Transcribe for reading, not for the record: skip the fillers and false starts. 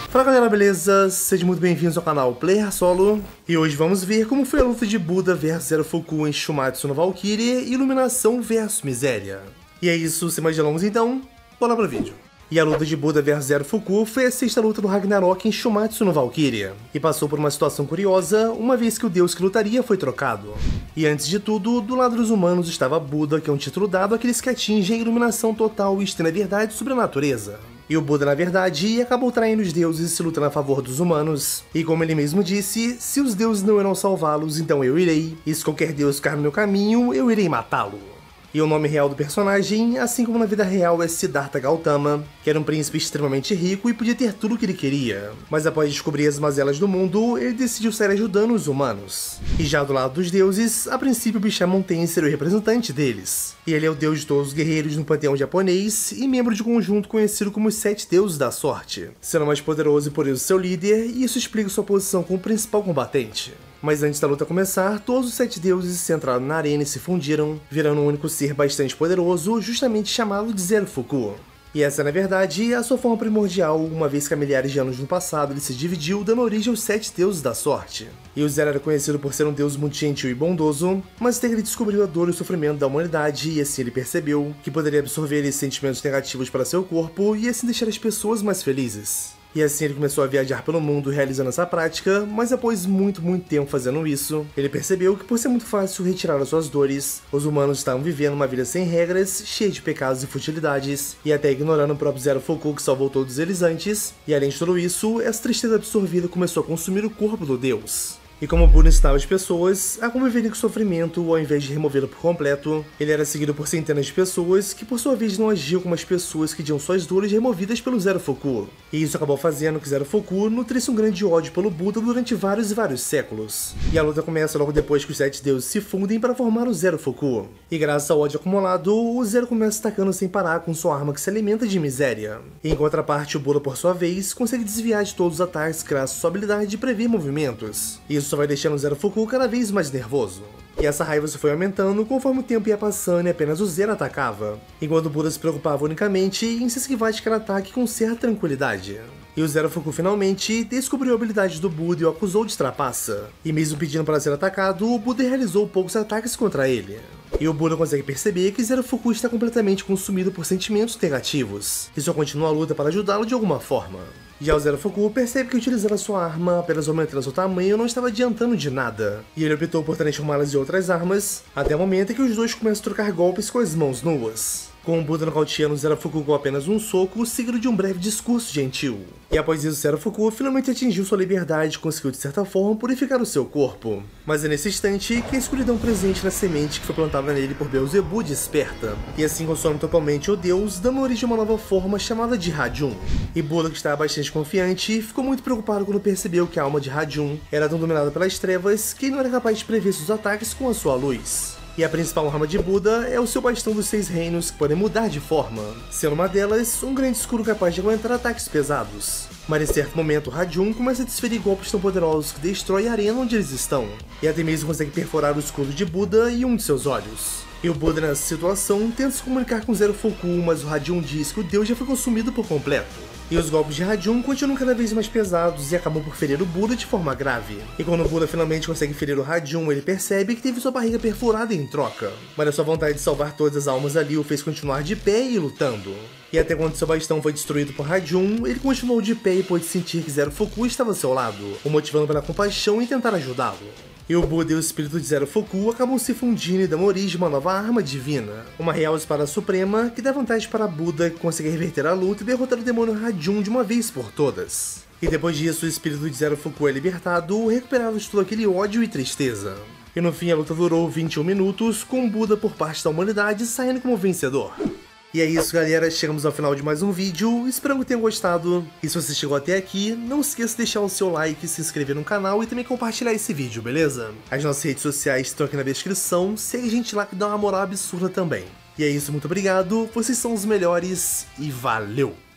Fala galera, beleza? Sejam muito bem-vindos ao canal Player Solo. E hoje vamos ver como foi a luta de Buda vs Zero Fuku em Shumatsu no Valkyrie e Iluminação vs Miséria. E é isso, sem mais delongas então, bora pro vídeo. E a luta de Buda vs Zero Fuku foi a sexta luta do Ragnarok em Shumatsu no Valkyrie, e passou por uma situação curiosa, uma vez que o deus que lutaria foi trocado. E antes de tudo, do lado dos humanos estava Buda, que é um título dado àqueles que atingem a iluminação total e extrema verdade sobre a natureza. E o Buda, na verdade, acabou traindo os deuses se lutando a favor dos humanos. E como ele mesmo disse, se os deuses não irão salvá-los, então eu irei. E se qualquer deus ficar no meu caminho, eu irei matá-lo. E o nome real do personagem, assim como na vida real, é Siddhartha Gautama, que era um príncipe extremamente rico e podia ter tudo o que ele queria. Mas após descobrir as mazelas do mundo, ele decidiu sair ajudando os humanos. E já do lado dos deuses, a princípio Bishamon seria o representante deles. E ele é o deus de todos os guerreiros no panteão japonês e membro de um conjunto conhecido como os 7 deuses da sorte, sendo o mais poderoso e por isso seu líder, e isso explica sua posição como principal combatente. Mas antes da luta começar, todos os 7 deuses se entraram na arena e se fundiram, virando um único ser bastante poderoso, justamente chamado de Zero Fuku. E essa, na verdade, é a sua forma primordial, uma vez que há milhares de anos no passado ele se dividiu, dando origem aos 7 deuses da sorte. E o Zero era conhecido por ser um deus muito gentil e bondoso, mas até que ele descobriu a dor e o sofrimento da humanidade, e assim ele percebeu que poderia absorver esses sentimentos negativos para seu corpo e assim deixar as pessoas mais felizes. E assim ele começou a viajar pelo mundo realizando essa prática, mas após muito tempo fazendo isso, ele percebeu que por ser muito fácil retirar as suas dores, os humanos estavam vivendo uma vida sem regras, cheia de pecados e futilidades, e até ignorando o próprio Zero Fuku que salvou todos eles antes, e além de tudo isso, essa tristeza absorvida começou a consumir o corpo do deus. E como Buda ensinava as pessoas a conviverem com o sofrimento ao invés de removê-lo por completo, ele era seguido por centenas de pessoas que por sua vez não agiam como as pessoas que tinham suas dores removidas pelo Zero Fuku. E isso acabou fazendo que Zero Fuku nutrisse um grande ódio pelo Buda durante vários séculos. E a luta começa logo depois que os 7 deuses se fundem para formar o Zero Fuku. E graças ao ódio acumulado, o Zero começa atacando sem parar com sua arma que se alimenta de miséria. E em contraparte, o Buda por sua vez consegue desviar de todos os ataques graças à sua habilidade de prever movimentos. Isso só vai deixando o Zero Fuku cada vez mais nervoso. E essa raiva só foi aumentando conforme o tempo ia passando e apenas o Zero atacava, enquanto o Buda se preocupava unicamente em se esquivar de cada ataque com certa tranquilidade. E o Zero Fuku finalmente descobriu a habilidade do Buda e o acusou de trapaça. E mesmo pedindo para ser atacado, o Buda realizou poucos ataques contra ele. E o Buda consegue perceber que Zero Fuku está completamente consumido por sentimentos negativos, e só continua a luta para ajudá-lo de alguma forma. Já o Zero Fuku percebe que utilizar a sua arma apenas aumentando seu tamanho não estava adiantando de nada, e ele optou por transformá-las em outras armas, até o momento em que os dois começam a trocar golpes com as mãos nuas, com o Buda nocauteando o Zero Fuku com apenas um soco, seguido de um breve discurso gentil. E após isso, Zero Fuku finalmente atingiu sua liberdade e conseguiu de certa forma purificar o seu corpo. Mas é nesse instante que a escuridão presente na semente que foi plantada nele por Beelzebub desperta, e assim consome totalmente o deus, dando origem a uma nova forma chamada de Rajun. E Buda, que estava bastante confiante, ficou muito preocupado quando percebeu que a alma de Rajun era tão dominada pelas trevas que ele não era capaz de prever seus ataques com a sua luz. E a principal arma de Buda é o seu bastão dos 6 reinos que podem mudar de forma, sendo uma delas um grande escudo capaz de aguentar ataques pesados. Mas em certo momento Rajun começa a desferir golpes tão poderosos que destrói a arena onde eles estão, e até mesmo consegue perfurar o escudo de Buda e um de seus olhos. E o Buda nessa situação tenta se comunicar com Zero Fuku, mas o Rajun diz que o deus já foi consumido por completo. E os golpes de Rajun continuam cada vez mais pesados e acabam por ferir o Buda de forma grave. E quando o Buda finalmente consegue ferir o Rajun, ele percebe que teve sua barriga perfurada em troca. Mas a sua vontade de salvar todas as almas ali o fez continuar de pé e lutando. E até quando seu bastão foi destruído por Rajun, ele continuou de pé e pôde sentir que Zero Fuku estava ao seu lado, o motivando pela compaixão e tentar ajudá-lo. E o Buda e o espírito de Zero Fuku acabam se fundindo e dando origem a uma nova arma divina, uma real espada suprema que dá vantagem para Buda, que consegue reverter a luta e derrotar o demônio Rajun de uma vez por todas. E depois disso, o espírito de Zero Fuku é libertado, recuperado de todo aquele ódio e tristeza. E no fim a luta durou 21 minutos, com Buda por parte da humanidade saindo como vencedor. E é isso, galera, chegamos ao final de mais um vídeo, espero que tenham gostado. E se você chegou até aqui, não esqueça de deixar o seu like, se inscrever no canal e também compartilhar esse vídeo, beleza? As nossas redes sociais estão aqui na descrição, segue a gente lá que dá uma moral absurda também. E é isso, muito obrigado, vocês são os melhores e valeu!